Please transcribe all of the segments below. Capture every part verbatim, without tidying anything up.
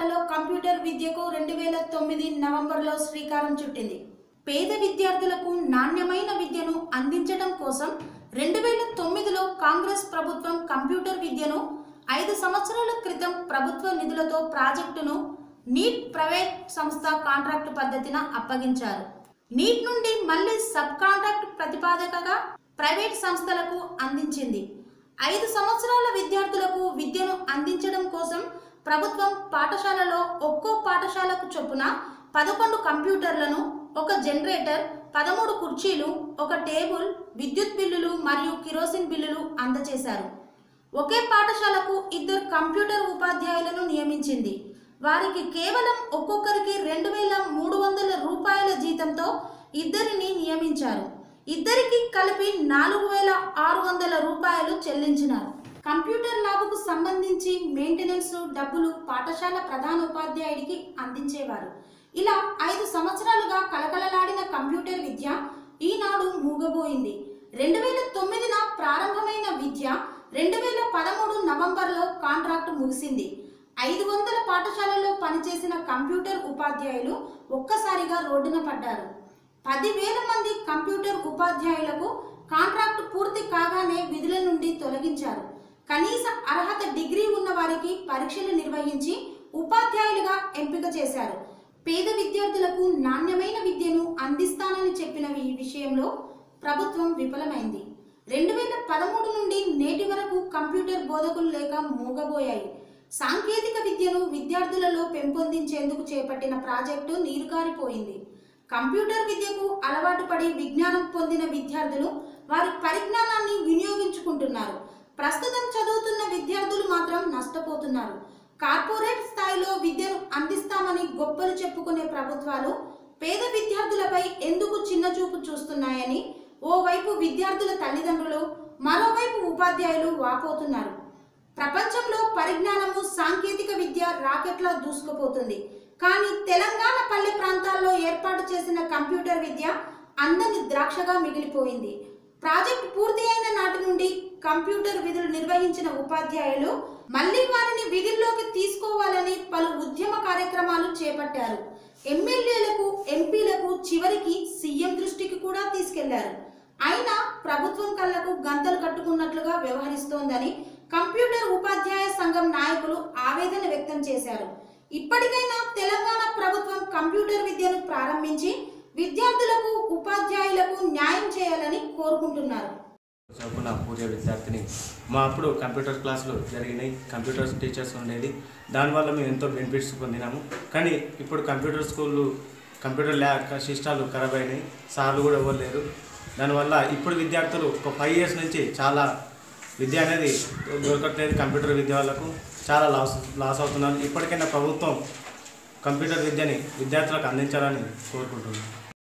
పాఠశాలలో కంప్యూటర్ విద్యకు రెండు వేల తొమ్మిది నవంబర్లో శ్రీకారం చుట్టింది. పేద విద్యార్థులకు నాణ్యమైన విద్యను అందించడం కోసం రెండు వేల తొమ్మిదిలో కాంగ్రెస్ ప్రభుత్వం కంప్యూటర్ విద్యను ఐదు సంవత్సరాల క్రితం ప్రభుత్వ నిధులతో ప్రాజెక్టును నీట్ ప్రైవేట్ సంస్థ కాంట్రాక్టు పద్ధతిన అప్పగించారు. నీట్ నుండి మళ్లీ సబ్ కాంట్రాక్ట్ ప్రతిపాదకగా ప్రైవేట్ సంస్థలకు అందించింది. ఐదు సంవత్సరాల విద్యార్థులకు విద్యను అందించడం కోసం ప్రభుత్వం పాఠశాలలో ఒక్కో పాఠశాలకు చొప్పున పదకొండు కంప్యూటర్లను, ఒక జనరేటర్, పదమూడు కుర్చీలు, ఒక టేబుల్, విద్యుత్ బిల్లులు మరియు కిరోసిన్ బిల్లులు అందజేశారు. ఒకే పాఠశాలకు ఇద్దరు కంప్యూటర్ ఉపాధ్యాయులను నియమించింది. వారికి కేవలం ఒక్కొక్కరికి రెండు వేల మూడు వందల రూపాయల జీతంతో ఇద్దరిని నియమించారు. ఇద్దరికి కలిపి నాలుగు వేల ఆరు వందల రూపాయలు చెల్లించినారు. కంప్యూటర్ ల్యాబ్కు సంబంధించి మెయింటెనెన్స్ డబ్బులు పాఠశాల ప్రధానోపాధ్యాయుడికి అందించేవారు. ఇలా ఐదు సంవత్సరాలుగా కలకలలాడిన కంప్యూటర్ విద్య ఈనాడు మూగబోయింది. రెండు వేల తొమ్మిదిన ప్రారంభమైన విద్య రెండు వేల పదమూడు నవంబర్లో కాంట్రాక్టు ముగిసింది. ఐదు వందల పాఠశాలల్లో పనిచేసిన కంప్యూటర్ ఉపాధ్యాయులు ఒక్కసారిగా రోడ్డున పడ్డారు. పదివేల మంది కంప్యూటర్ ఉపాధ్యాయులకు కాంట్రాక్టు పూర్తి కాగానే విధుల నుండి తొలగించారు. కనీస అర్హత డిగ్రీ ఉన్న వారికి పరీక్షలు నిర్వహించి ఉపాధ్యాయులుగా ఎంపిక చేశారు. పేద విద్యార్థులకు నాణ్యమైన విద్యను అందిస్తానని చెప్పిన ఈ విషయంలో ప్రభుత్వం విఫలమైంది. రెండు వేల పదమూడు నుండి నేటి వరకు కంప్యూటర్ బోధకులు లేక మూగబోయాయి. సాంకేతిక విద్యను విద్యార్థులలో పెంపొందించేందుకు చేపట్టిన ప్రాజెక్టు నీరుగారిపోయింది. కంప్యూటర్ విద్యకు అలవాటు పడి విజ్ఞానం పొందిన విద్యార్థులు వారి పరిజ్ఞానాన్ని వినియోగించుకుంటున్నారు. ప్రస్తుతం చదువుతున్న విద్యార్థులు మాత్రం నష్టపోతున్నారు. కార్పొరేట్ స్థాయిలో విద్యను అందిస్తామని గొప్పలు చెప్పుకునే ప్రభుత్వాలు పేద విద్యార్థులపై ఎందుకు చిన్నచూపు చూస్తున్నాయని ఓవైపు విద్యార్థుల తల్లిదండ్రులు, మరోవైపు ఉపాధ్యాయులు వాపోతున్నారు. ప్రపంచంలో పరిజ్ఞానము, సాంకేతిక విద్య రాకెట్లా దూసుకుపోతుంది. కానీ తెలంగాణ పల్లె ప్రాంతాల్లో ఏర్పాటు చేసిన కంప్యూటర్ విద్య అందని ద్రాక్షగా మిగిలిపోయింది. ప్రాజెక్ట్ పూర్తి అయిన నాటి నుండి కంప్యూటర్ విధులు నిర్వహించిన ఉపాధ్యాయులు మళ్లీ వారిని విధుల్లోకి తీసుకోవాలని పలు ఉద్యమ కార్యక్రమాలు చేపట్టారు. ఎమ్మెల్యేలకు, ఎంపీలకు, చివరికి సీఎం దృష్టికి కూడా తీసుకెళ్లారు. అయినా ప్రభుత్వం కళ్లకు గంతలు కట్టుకున్నట్లుగా వ్యవహరిస్తోందని కంప్యూటర్ ఉపాధ్యాయ సంఘం నాయకులు ఆవేదన వ్యక్తం చేశారు. ఇప్పటికైనా తెలంగాణ ప్రభుత్వం కంప్యూటర్ విద్యను ప్రారంభించి విద్యార్థులకు, ఉపాధ్యాయులకు న్యాయం చేయాలని కోరుకుంటున్నారు. చదువుకున్న పూర్వ విద్యార్థిని మా అప్పుడు కంప్యూటర్ క్లాసులు జరిగినాయి. కంప్యూటర్ టీచర్స్ ఉండేది. దానివల్ల మేము ఎంతో బెనిఫిట్స్ పొందినాము. కానీ ఇప్పుడు కంప్యూటర్ స్కూళ్ళు, కంప్యూటర్ ల్యాబ్ సిస్టాలు ఖరాబ్ అయినాయి. సార్లు కూడా ఎవరు లేరు. దానివల్ల ఇప్పుడు విద్యార్థులు ఒక ఫైవ్ ఇయర్స్ నుంచి చాలా విద్య అనేది దొరకట్లేదు. కంప్యూటర్ విద్య వాళ్ళకు చాలా లాస్ లాస్ అవుతున్నారు. ఇప్పటికైనా ప్రభుత్వం కంప్యూటర్ విద్యని విద్యార్థులకు అందించాలని కోరుకుంటున్నాను.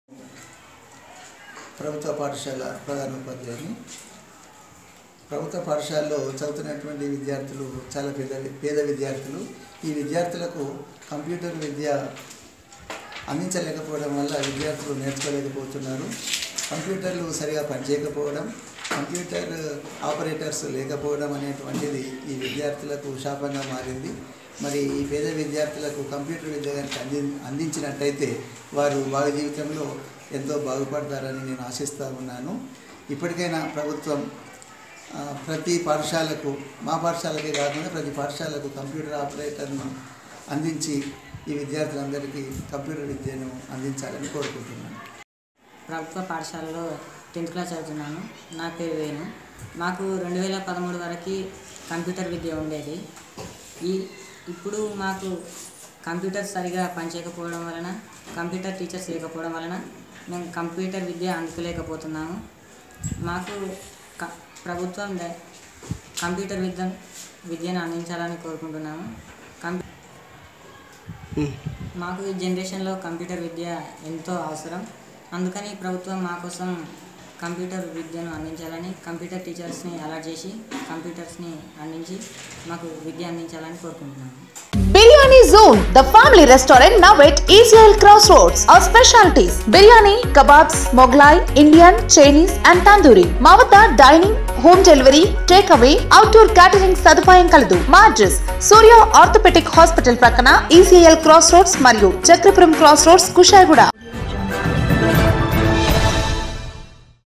ప్రభుత్వ పాఠశాల ప్రధానోపాధ్యాయుని. ప్రభుత్వ పాఠశాలలో చదువుతున్నటువంటి విద్యార్థులు చాలా పేద పేద విద్యార్థులు. ఈ విద్యార్థులకు కంప్యూటర్ విద్య అందించలేకపోవడం వల్ల విద్యార్థులు నేర్చుకోలేకపోతున్నారు. కంప్యూటర్లు సరిగా పనిచేయకపోవడం, కంప్యూటర్ ఆపరేటర్స్ లేకపోవడం అనేటువంటిది ఈ విద్యార్థులకు శాపంగా మారింది. మరి ఈ పేద విద్యార్థులకు కంప్యూటర్ విద్య అంది అందించినట్టయితే వారు వారి జీవితంలో ఎంతో బాగుపడతారని నేను ఆశిస్తూ ఉన్నాను. ఇప్పటికైనా ప్రభుత్వం ప్రతి పాఠశాలకు, మా పాఠశాలకే కాకుండా ప్రతి పాఠశాలకు కంప్యూటర్ ఆపరేటర్ను అందించి ఈ విద్యార్థులందరికీ కంప్యూటర్ విద్యను అందించాలని కోరుకుంటున్నాను. ప్రభుత్వ పాఠశాలలో టెన్త్ క్లాస్ చదువుతున్నాను. నా పేరు వేణు. మాకు రెండు వేల పదమూడు వరకు కంప్యూటర్ విద్య ఉండేది. ఈ ఇప్పుడు మాకు కంప్యూటర్ సరిగా పనిచేయకపోవడం వలన, కంప్యూటర్ టీచర్స్ లేకపోవడం వలన మేము కంప్యూటర్ విద్య అందుకోలేకపోతున్నాము. మాకు క ప్రభుత్వం కంప్యూటర్ విద్య విద్యను అందించాలని కోరుకుంటున్నాము. కంప్యూ మాకు ఈ జనరేషన్లో కంప్యూటర్ విద్య ఎంతో అవసరం. అందుకని ప్రభుత్వం మా కోసం కంప్యూటర్ విద్యను అందించాలని, కంప్యూటర్ టీచర్స్ని అలాట్ చేసి కంప్యూటర్స్ని అందించి మాకు విద్య అందించాలని కోరుకుంటున్నాము. Biryani Zone, the family restaurant now at E C L Crossroads. Our specialties: biryani, kebabs, Mughlai, Indian, Chinese and Tandoori. Mavata dining, home delivery, takeaway, outdoor catering సదుపాయం కలదు. మా అడ్రస్ సూర్య ఆర్థోపెడిక్ హాస్పిటల్ ప్రక్కన E C L Crossroads మరియు Chakrapuram Crossroads Kushaiguda.